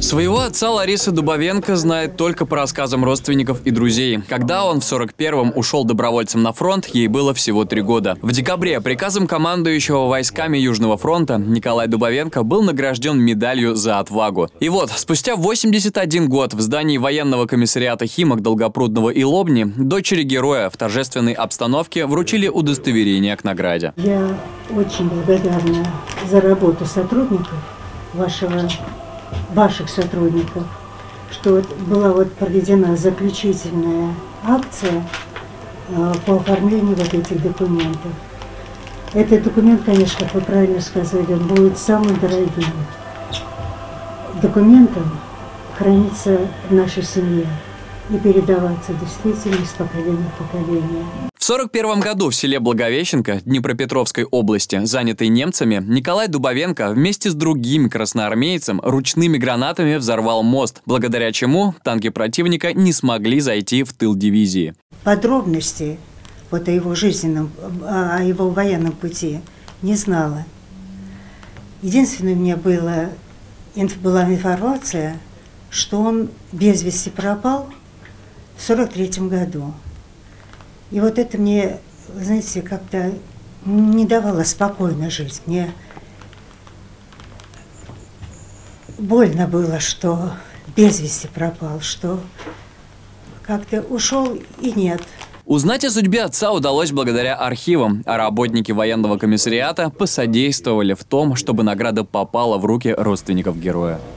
Своего отца Лариса Дубовенко знает только по рассказам родственников и друзей. Когда он в 41-м ушел добровольцем на фронт, ей было всего 3 года. В декабре приказом командующего войсками Южного фронта Николай Дубовенко был награжден медалью за отвагу. И вот, спустя 81 год в здании военного комиссариата Химок Долгопрудного и Лобни дочери героя в торжественной обстановке вручили удостоверение к награде. Я очень благодарна за работу сотрудников ваших сотрудников, что была проведена заключительная акция по оформлению этих документов. Этот документ, конечно, как вы правильно сказали, он будет самым дорогим документом, храниться в нашей семье и передаваться действительно из поколения в поколение. В 1941 году в селе Благовещенко Днепропетровской области, занятой немцами, Николай Дубовенко вместе с другим красноармейцем ручными гранатами взорвал мост, благодаря чему танки противника не смогли зайти в тыл дивизии. Подробности о его жизненном, о его военном пути не знала. Единственное, у меня была информация, что он без вести пропал в 1943 году. И вот это мне, знаете, как-то не давало спокойно жить. Мне больно было, что без вести пропал, что как-то ушел и нет. Узнать о судьбе отца удалось благодаря архивам, а работники военного комиссариата посодействовали в том, чтобы награда попала в руки родственников героя.